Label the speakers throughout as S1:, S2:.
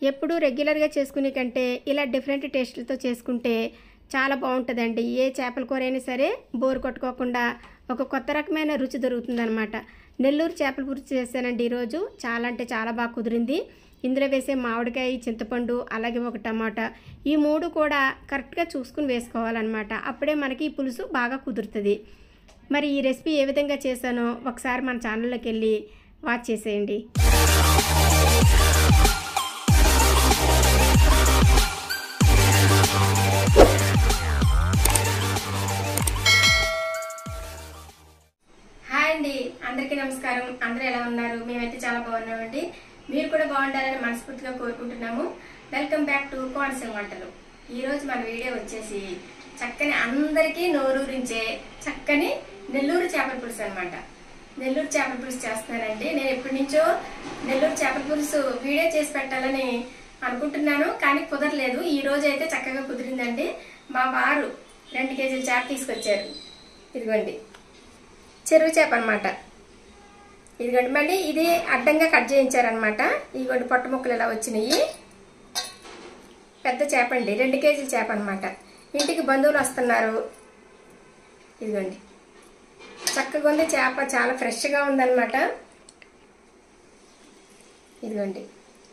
S1: ఎప్పుడు రెగ్యులర్గా చేసుకునే కంటే ఇలా డిఫరెంట్ టేస్ట్లతో చేసుకుంటే చాలా బాగుంటుందండి. ఏ చేపల కూర అయినా సరే బోర్ కొట్టుకోకుండా ఒక కొత్త రకమైన రుచి దొరుకుతుందనమాట. నెల్లూరు చేపల పులుసు చేశానండి ఈరోజు. చాలా అంటే చాలా బాగా కుదిరింది. ఇందులో వేసే మామిడికాయ, చింతపండు, అలాగే ఒక టమాటా, ఈ మూడు కూడా కరెక్ట్గా చూసుకుని వేసుకోవాలన్నమాట. అప్పుడే మనకి ఈ పులుసు బాగా కుదురుతుంది. మరి ఈ రెసిపీ ఏ విధంగా చేశానో ఒకసారి మన ఛానల్లోకి వెళ్ళి వాచ్ చేసేయండి. హాయ్ అండి, అందరికీ నమస్కారం. అందరూ ఎలా ఉన్నారు? మేమైతే చాలా బాగున్నామండి. మీరు కూడా బాగుండాలని మనస్ఫూర్తిగా కోరుకుంటున్నాము. వెల్కమ్ బ్యాక్ టు కోనసీమ వంటలు. ఈరోజు మన వీడియో వచ్చేసి చక్కని అందరికీ నోరూరించే చక్కని నెల్లూరు చేపల పులుసు అనమాట. నెల్లూరు చేపల పులుసు చేస్తున్నానండి. నేను ఎప్పటి నుంచో నెల్లూరు చేపల పులుసు వీడియో చేసి పెట్టాలని అనుకుంటున్నాను, కానీ కుదరలేదు. ఈ రోజు అయితే చక్కగా కుదిరిందండి. మా వారు 2 కేజీల చేప తీసుకొచ్చారు. ఇదిగోండి చెరువు చేప అనమాట. ఇదిగోండి మళ్ళీ ఇది అడ్డంగా కట్ చేయించారనమాట. ఇదిగోండి పొట్ట ముక్కలు ఇలా వచ్చినాయి. పెద్ద చేప అండి, 2 కేజీల చేప అనమాట. ఇంటికి బంధువులు వస్తున్నారు. ఇదిగోండి చక్కగా ఉంది చేప, చాలా ఫ్రెష్గా ఉందన్నమాట. ఇదిగోండి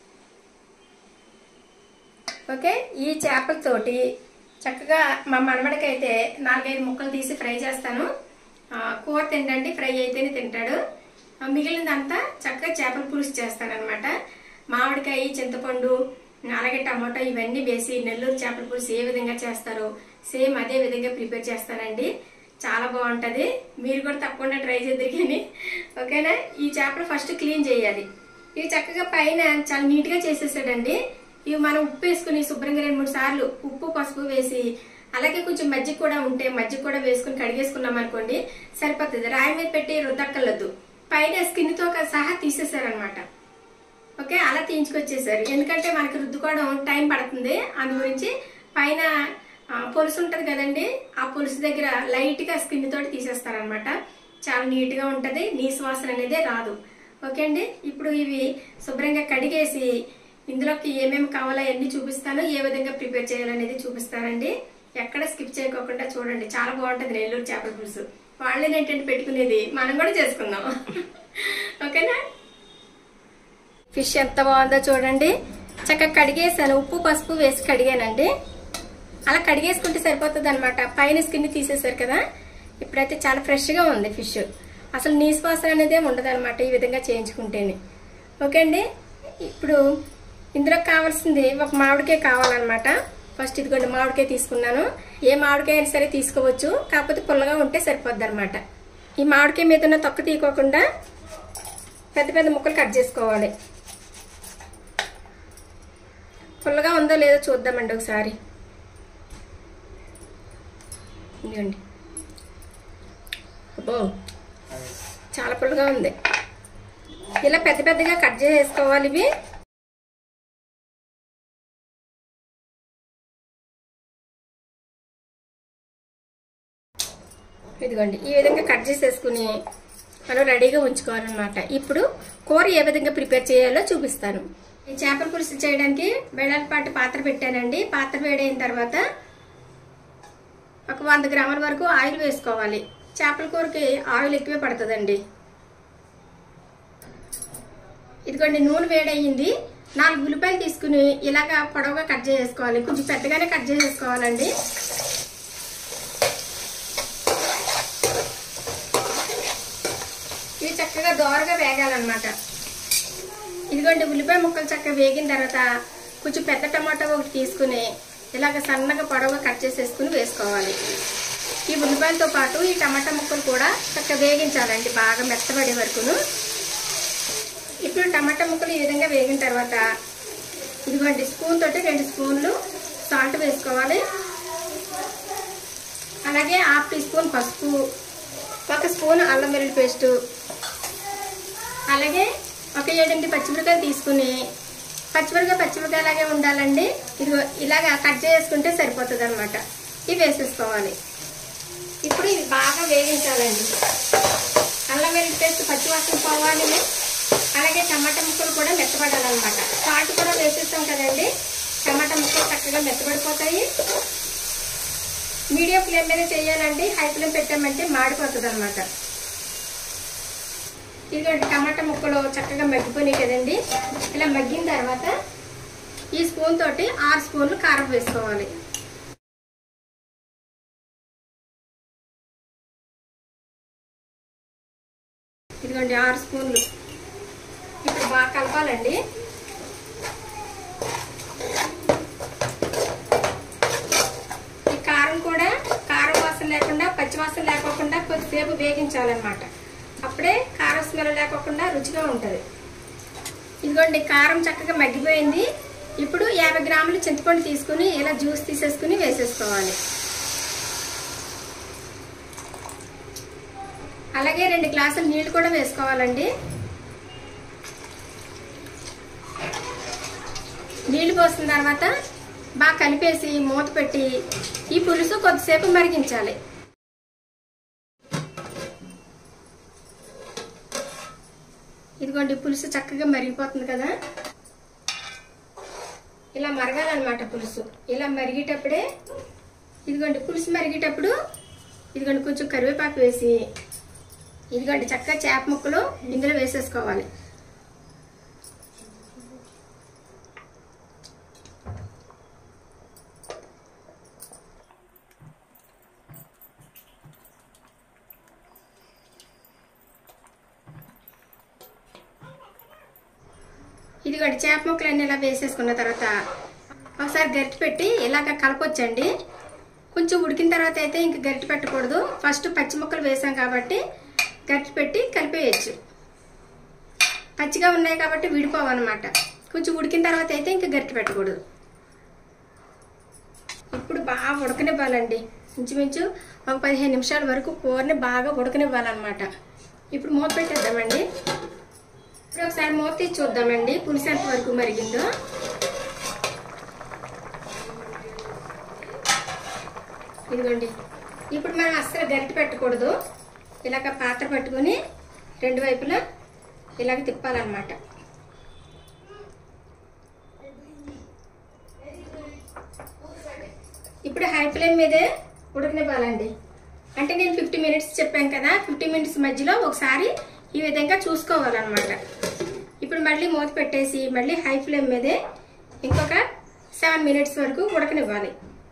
S1: ఓకే. ఈ చేపలతోటి చక్కగా మా మనవడికైతే 4-5 ముక్కలు తీసి ఫ్రై చేస్తాను. కూర తింటండి, ఫ్రై అయితేనే తింటాడు. మిగిలినంతా చక్కగా చేపల పులుసు చేస్తానన్నమాట. మామిడికాయ, చింతపండు, అలాగే టమాటో ఇవన్నీ వేసి నెల్లూరు చేపల పులుసు ఏ విధంగా చేస్తారో సేమ్ అదే విధంగా ప్రిపేర్ చేస్తానండి. చాలా బాగుంటుంది. మీరు కూడా తప్పకుండా ట్రై చేద్దరు కానీ ఓకేనా. ఈ చేపలు ఫస్ట్ క్లీన్ చేయాలి. ఇవి చక్కగా పైన చాలా నీట్గా చేసేసాడండి. ఇవి మనం ఉప్పు వేసుకుని శుభ్రంగా 2-3 సార్లు ఉప్పు, పసుపు వేసి, అలాగే కొంచెం మజ్జిగ కూడా ఉంటే మజ్జిగ కూడా వేసుకుని కడిగేసుకున్నాం అనుకోండి సరిపోతుంది. రాయి మీద పెట్టి రుద్దక్కర్లేదు. పైన స్కిన్ తో సహా తీసేసారనమాట. ఓకే, అలా తీయించుకొచ్చేసారు. ఎందుకంటే మనకి రుద్దుకోవడం టైం పడుతుంది. అందు గురించి పైన పులుసు ఉంటది కదండి, ఆ పులుసు దగ్గర లైట్ గా స్కిన్ తోటి తీసేస్తారనమాట. చాలా నీట్ గా ఉంటది, నీసు వాసన అనేది రాదు. ఓకే అండి. ఇప్పుడు ఇవి శుభ్రంగా కడిగేసి ఇందులోకి ఏమేమి కావాలో అన్ని చూపిస్తాను, ఏ విధంగా ప్రిపేర్ చేయాలనేది చూపిస్తానండి. ఎక్కడ స్కిప్ చేయకోకుండా చూడండి. చాలా బాగుంటుంది నెల్లూరు చేపల పులుసు. వాళ్ళని ఏంటంటే పెట్టుకునేది, మనం కూడా చేసుకుందాం ఓకేనా. ఫిష్ ఎంత బాగుందో చూడండి. చక్కగా కడిగేసాను, ఉప్పు పసుపు వేసి కడిగానండి. అలా కడిగేసుకుంటే సరిపోతుంది అనమాట. పైన స్కిన్ తీసేసారు కదా. ఇప్పుడైతే చాలా ఫ్రెష్ గా ఉంది ఫిష్. అసలు నీసు వాసన అనేది ఉండదు అనమాట ఈ విధంగా చేయించుకుంటేనే. ఓకే అండి. ఇప్పుడు ఇందులో కావాల్సింది ఒక మామిడికాయ కావాలన్నమాట. ఫస్ట్ ఇదిగోండి మామిడికాయ తీసుకున్నాను. ఏ మామిడికాయ అయినా సరే తీసుకోవచ్చు, కాకపోతే పుల్లగా ఉంటే సరిపోద్ది అనమాట. ఈ మామిడికాయ మీద ఉన్న తొక్క తీయకోకుండా పెద్ద పెద్ద ముక్కలు కట్ చేసుకోవాలి. పుల్లగా ఉందో లేదో చూద్దామండి ఒకసారి. ఇదిగోండి, అబ్బో చాలా పుల్లగా ఉంది. ఇలా పెద్ద పెద్దగా కట్ చేసుకోవాలి ఇవి. ఇదిగోండి ఈ విధంగా కట్ చేసేసుకుని మనం రెడీగా ఉంచుకోవాలన్నమాట. ఇప్పుడు కూర ఏ విధంగా ప్రిపేర్ చేయాలో చూపిస్తాను. ఈ చేపల పులుసు చేయడానికి వెడల్పాటి పాత్ర పెట్టానండి. పాత్ర వేడైన తర్వాత ఒక 100 గ్రాముల వరకు ఆయిల్ వేసుకోవాలి. చేపల కూరకి ఆయిల్ ఎక్కువే పడుతుందండి. ఇదిగోండి నూనె వేడయింది. 4 ఉల్లిపాయలు తీసుకుని ఇలాగా పొడవుగా కట్ చేసుకోవాలి. కొంచెం పెద్దగానే కట్ చేసేసుకోవాలండి. ఇవి చక్కగా దోరగా వేగాలన్నమాట. ఇదిగోండి ఉల్లిపాయ ముక్కలు చక్కగా వేగిన తర్వాత కొంచెం పెద్ద టమాటా ఒకటి తీసుకుని ఇలాగ సన్నగా పొడవుగా కట్ చేసేసుకుని వేసుకోవాలి. ఈ ఉల్లిపాయలతో పాటు ఈ టమాటా ముక్కలు కూడా చక్కగా వేగించాలండి, బాగా మెత్తబడే వరకును. ఇప్పుడు టమాటా ముక్కలు ఈ విధంగా వేగిన తర్వాత ఇదిగోండి స్పూన్ తోటి 2 స్పూన్లు సాల్ట్ వేసుకోవాలి. అలాగే 1/2 టీ స్పూన్ పసుపు, 1 స్పూన్ అల్లం వెల్లుల్లి పేస్టు, అలాగే ఒక 7-8 పచ్చిమిరకాయలు తీసుకుని పచ్చిమిరకాయ లాగే ఉండాలండి. ఇదిగో ఇలాగా కట్ చేసుకుంటే సరిపోతుంది అనమాట. ఇవి వేసేసుకోవాలి. ఇప్పుడు ఇవి బాగా వేగించాలండి. అల్లం వెల్లుల్లి పేస్ట్ పచ్చివాసన పోవాలి. అలాగే టమాటా ముక్కలు కూడా మెత్తబడాలన్నమాట. సాల్ట్ కూడా వేసేస్తాం కదా. కదండి, టమాటా ముక్కలు చక్కగా మెత్తబడిపోతాయి. మీడియం ఫ్లేమ్ మీద చేయాలండి, హై ఫ్లేమ్ పెట్టామంటే మాడిపోతుంది అనమాట. ఇదిగోండి టమాటా ముక్కలు చక్కగా మగ్గిపోయినాయి కదండి. ఇలా మగ్గిన తర్వాత ఈ స్పూన్ తోటి 6 స్పూన్లు కారం వేసుకోవాలి. ఇదిగోండి 6 స్పూన్లు. ఇప్పుడు బాగా కలపాలండి. ఈ కారం కూడా కారం వాసన లేకుండా, పచ్చి వాసన లేకోకుండా కొద్దిసేపు వేగించాలన్నమాట. అప్పుడే కారం స్మెల్ లేకోకుండా రుచిగా ఉంటుంది. ఇదిగోండి కారం చక్కగా మగ్గిపోయింది. ఇప్పుడు 50 గ్రాములు చింతపండు తీసుకుని ఇలా జ్యూస్ తీసేసుకుని వేసేసుకోవాలి. అలాగే 2 గ్లాసులు నీళ్లు కూడా వేసుకోవాలండి. నీళ్లు పోసిన తర్వాత బాగా కలిపేసి మూత పెట్టి ఈ పులుసు కొద్దిసేపు మరిగించాలి. ఇదిగోండి పులుసు చక్కగా మరిగిపోతుంది కదా. ఇలా మరగాలన్నమాట పులుసు. ఇలా మరిగేటప్పుడే ఇదిగోండి పులుసు మరిగేటప్పుడు ఇదిగోండి కొంచెం కరివేపాకు వేసి ఇదిగోండి చక్కగా చేప ముక్కలు ఇందులో వేసేసుకోవాలి. ఇదిగోండి చేప ముక్కలన్నీ ఇలా వేసేసుకున్న తర్వాత ఒకసారి గరిటె పెట్టి ఇలాగ కలపొచ్చండి. కొంచెం ఉడికిన తర్వాత అయితే ఇంక గరిటె పెట్టకూడదు. ఫస్ట్ పచ్చి ముక్కలు వేసాం కాబట్టి గరిటె పెట్టి కలిపేయచ్చు. పచ్చిగా ఉన్నాయి కాబట్టి విడిపోవన్నమాట. కొంచెం ఉడికిన తర్వాత అయితే ఇంక గరిటె పెట్టకూడదు. ఇప్పుడు బాగా ఉడకనివ్వాలండి. ఇంచుమించు ఒక 15 నిమిషాల వరకు కూరని బాగా ఉడకనివ్వాలన్నమాట. ఇప్పుడు మూత పెట్టేద్దామండి. ఇప్పుడు ఒకసారి మూత తీసి చూద్దామండి పులుసు ఎంత వరకు మరిగిందో. ఇదిగోండి ఇప్పుడు మనం అస్సలు గరిటె పెట్టకూడదు. ఇలాగ పాత్ర పట్టుకుని 2 వైపులా ఇలాగ తిప్పాలన్నమాట. ఇప్పుడు హై ఫ్లేమ్ మీదే ఉడకనివ్వాలండి. అంటే నేను 50 మినిట్స్ చెప్పాను కదా, 50 మినిట్స్ మధ్యలో ఒకసారి ఈ విధంగా చూసుకోవాలన్నమాట. ఇప్పుడు మళ్ళీ మూత పెట్టేసి మళ్ళీ హై ఫ్లేమ్ మీదే ఇంకొక 7 మినిట్స్ వరకు ఉడకనివ్వాలి.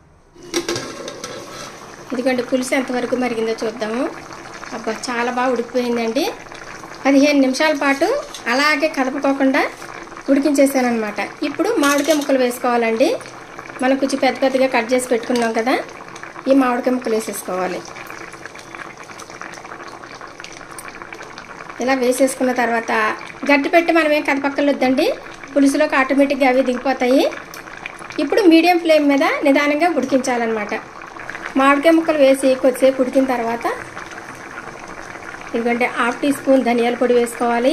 S1: ఇదిగోండి పులుసు ఎంతవరకు మరిగిందో చూద్దాము. అబ్బా చాలా బాగా ఉడికిపోయిందండి. 15 నిమిషాల పాటు అలాగే కదపకోకుండా ఉడికించేసాను అనమాట. ఇప్పుడు మామిడికాయ ముక్కలు వేసుకోవాలండి. మనం కొంచెం పెద్ద పెద్దగా కట్ చేసి పెట్టుకున్నాం కదా, ఈ మామిడికాయ ముక్కలు వేసేసుకోవాలి. ఇలా వేసేసుకున్న తర్వాత గట్టి పెట్టి మనం ఏం కదపక్కర్లేదండి, పులుసులోకి ఆటోమేటిక్గా అవి దిగిపోతాయి. ఇప్పుడు మీడియం ఫ్లేమ్ మీద నిదానంగా ఉడికించాలన్నమాట. మామిడికాయ ముక్కలు వేసి కొద్దిసేపు ఉడికిన తర్వాత ఎందుకంటే 1/2 టీ స్పూన్ ధనియాల పొడి వేసుకోవాలి.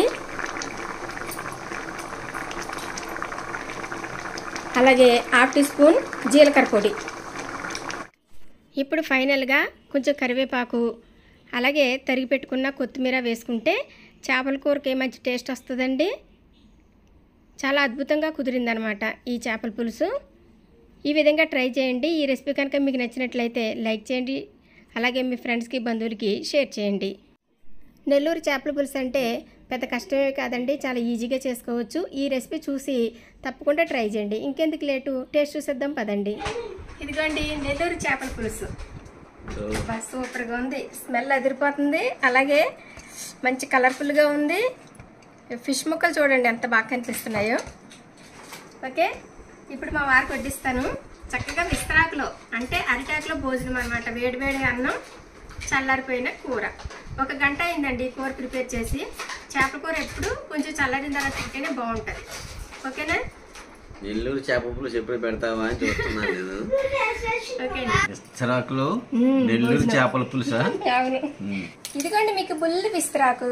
S1: అలాగే 1/2 టీ స్పూన్ జీలకర్ర పొడి. ఇప్పుడు ఫైనల్గా కొంచెం కరివేపాకు అలాగే తరిగి పెట్టుకున్న కొత్తిమీర వేసుకుంటే చేపల కూరకి మంచి టేస్ట్ వస్తుందండి. చాలా అద్భుతంగా కుదిరిందనమాట ఈ చేపల పులుసు. ఈ విధంగా ట్రై చేయండి. ఈ రెసిపీ కనుక మీకు నచ్చినట్లయితే లైక్ చేయండి. అలాగే మీ ఫ్రెండ్స్కి బంధువులకి షేర్ చేయండి. నెల్లూరు చేపల పులుసు అంటే పెద్ద కష్టమే కాదండి, చాలా ఈజీగా చేసుకోవచ్చు. ఈ రెసిపీ చూసి తప్పకుండా ట్రై చేయండి. ఇంకెందుకు లేటు, టేస్ట్ చూసేద్దాం పదండి. ఇదిగోండి నెల్లూరు చేపల పులుసు. సూపర్గా ఉంది, స్మెల్ అదిరిపోతుంది. అలాగే మంచి కలర్ఫుల్గా ఉంది. ఫిష్ ముక్కలు చూడండి ఎంత బాగా కనిపిస్తున్నాయో. ఓకే, ఇప్పుడు మా వారికి వడ్డిస్తాను. చక్కగా విస్తరాకులో అంటే అరిటాకులో భోజనం అనమాట. వేడివేడి అన్నం, చల్లారిపోయిన కూర. 1 గంట అయిందండి కూర ప్రిపేర్ చేసి. చేపల కూర ఎప్పుడు కొంచెం చల్లారిన తర్వాత తింటేనే బాగుంటుంది. ఓకేనా?
S2: నెల్లూరు చేప పులుసు ఎప్పుడు పెడతావా అని చూస్తున్నాను నేను. విస్తరాకులో నెల్లూరు చేపల పులుసా?
S1: అవును. ఇదిగోండి మీకు బుల్లి విస్తరాకు.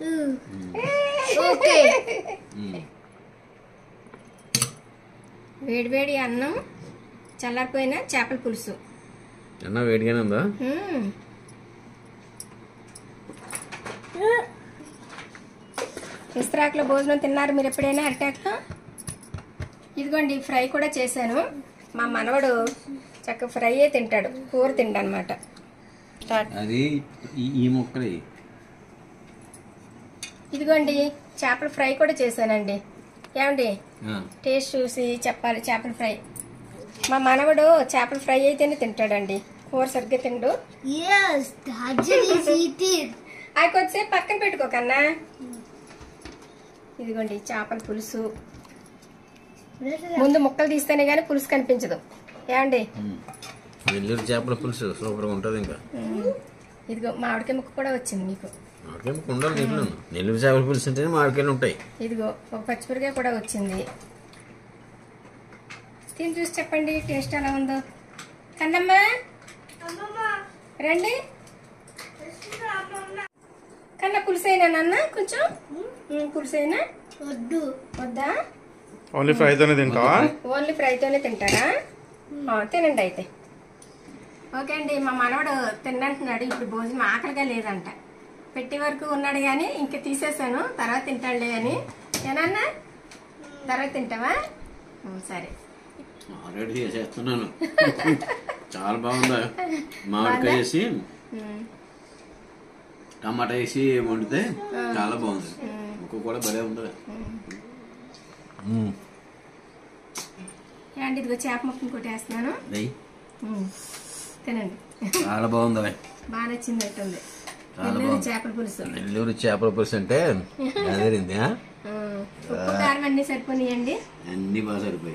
S1: వేడివేడి అన్నం, చల్లారిపోయిన చేపల పులుసు.
S2: అన్నం వేడిగానే ఉందా?
S1: విస్తరాకులో భోజనం తిన్నారు మీరు ఎప్పుడైనా? అరిటాకులో ఇదిగోండి ఫ్రై కూడా చేశాను. మా మనవడు చక్కగా ఫ్రై అయ్యి తింటాడు, కూర తిండనమాట.
S2: అది ఈ ముక్కలు.
S1: ఇదిగోండి చేపల ఫ్రై కూడా చేశానండి. ఏమండి టేస్ట్ చూసి చెప్పాలి. చేపల ఫ్రై మా మనవడు చేపల ఫ్రై అయితేనే తింటాడండి, కూర సరిగ్గా తిండు. అది కొద్దిసేపు పక్కన పెట్టుకోకన్నా. ఇదిగోండి చేపల పులుసు. ముందు ముక్కలు తీస్తేనే గానీ పులుసు కనిపించదు. ఏమండి
S2: నెల్లూరు చేపల పులుసు సూపర్గా ఉంటుంది. ఇంకా
S1: ఇదిగో మామిడికాయ ముక్క కూడా వచ్చింది మీకు.
S2: మామిడికాయ ముక్క ఉండాలి దీంట్లో. నెల్లూరు చేపల పులుసు అంటేనే మామిడికాయలు ఉంటాయి.
S1: ఇదిగో ఒక పచ్చిమిరకాయ కూడా వచ్చింది. తిని చూసి చెప్పండి టేస్ట్ ఎలా ఉందో. కన్నమ్మ రండి. కన్నా పులుసైనా నాన్న కొంచెం పులుసైనా వద్దా?
S3: ఓన్లీ ఫ్రైతోనే తింటావా?
S1: ఓన్లీ ఫ్రైతోనే తింటారా? తినండి అయితే. ఓకే అండి, మా మనవడు తిన్నంటున్నాడు. ఇప్పుడు భోజనం ఆకలిగా లేదంట. పెట్టి వరకు ఉన్నాడు కానీ ఇంకా తీసేసాను, తర్వాత తింటాడులే అని. ఏనన్నా తర్వాత తింటావా? సరే
S2: ఆల్రెడీ చేసేస్తున్నాను. చాలా బాగుందా? మామిడికాయ వేసి టమాటా వేసి వండితే చాలా బాగుంది. ముక్క కూడా భలే ఉంటుంది.
S1: అండి ఇదిగో చేప ముక్క ఇంకోటి వేస్తున్నాను, తినండి.
S2: చాలా బాగుంది.
S1: బాగా నచ్చిందట్టుంది నెల్లూరు చేపల పులుసు.
S2: నెల్లూరు చేపల పులుసు అంటే అదేరింది.
S1: ఉప్పు కారం అన్ని సరిపోయినాయండి,
S2: అన్ని బాగా సరిపోయి.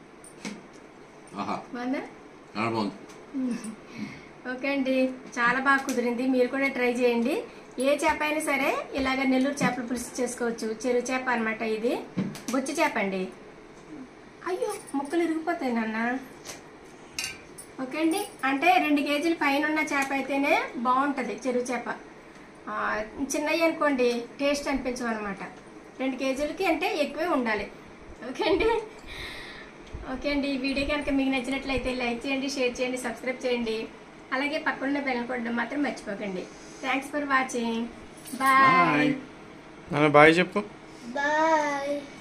S1: బాగుందా?
S2: చాలా బాగుంది.
S1: ఓకే అండి, చాలా బాగా కుదిరింది. మీరు కూడా ట్రై చేయండి. ఏ చేప అయినా సరే ఇలాగ నెల్లూరు చేపల పులుసు చేసుకోవచ్చు. చెరువు చేప అనమాట ఇది, బొచ్చి చేప అండి. అయ్యో ముక్కలు ఇరిగిపోతాయి నాన్న. ఓకే అండి, అంటే 2 కేజీల పైన ఉన్న చేప అయితేనే బాగుంటుంది చెరువు చేప. చిన్నవి అనుకోండి టేస్ట్ అనిపించవు అనమాట. 2 కేజీలకి అంటే ఎక్కువే ఉండాలి. ఓకే అండి. ఓకే అండి, ఈ వీడియో కనుక మీకు నచ్చినట్లయితే లైక్ చేయండి, షేర్ చేయండి, సబ్స్క్రైబ్ చేయండి. అలాగే పక్కన బెల్ కొట్టడం మాత్రం మర్చిపోకండి. Thanks for watching. Bye.
S3: Bye చెప్పు.
S1: బాయ్.